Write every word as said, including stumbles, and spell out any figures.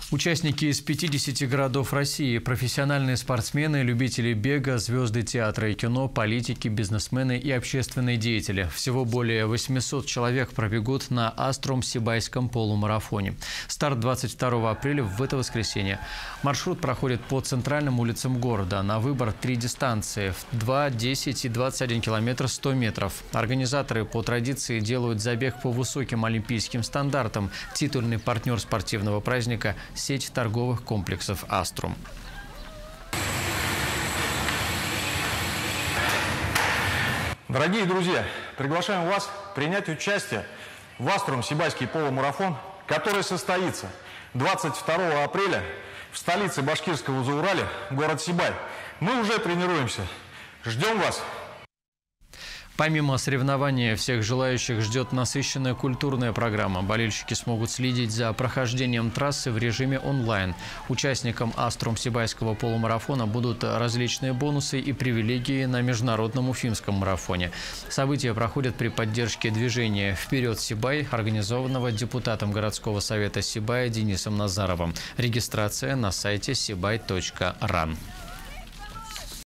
Участники из пятидесяти городов России, профессиональные спортсмены, любители бега, звезды театра и кино, политики, бизнесмены и общественные деятели. Всего более восьмисот человек пробегут на Аструм-Сибайском полумарафоне. Старт двадцать второго апреля в это воскресенье. Маршрут проходит по центральным улицам города. На выбор три дистанции – два, десять и двадцать один километр сто метров. Организаторы по традиции делают забег по высоким олимпийским стандартам. Титульный партнер спортивного праздника – сеть торговых комплексов «Аструм». Дорогие друзья, приглашаем вас принять участие в Аструм-Сибайский полумарафон, который состоится двадцать второго апреля в столице Башкирского Зауралья, город Сибай. Мы уже тренируемся. Ждем вас! Помимо соревнования, всех желающих ждет насыщенная культурная программа. Болельщики смогут следить за прохождением трассы в режиме онлайн. Участникам Аструм-Сибайского полумарафона будут различные бонусы и привилегии на международном уфимском марафоне. События проходят при поддержке движения «Вперед, Сибай», организованного депутатом городского совета Сибая Денисом Назаровым. Регистрация на сайте сибай точка ран.